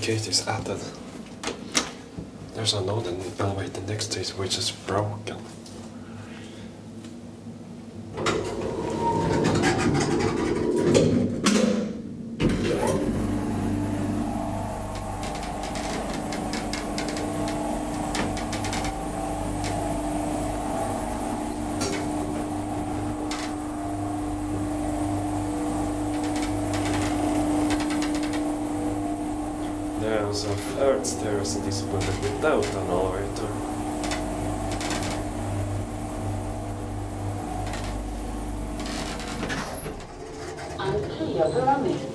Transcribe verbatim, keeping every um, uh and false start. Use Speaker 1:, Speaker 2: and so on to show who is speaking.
Speaker 1: gate is added. There's another elevator next to it which is broken. There's a third stairs in this building without an elevator.
Speaker 2: Unclear pyramid.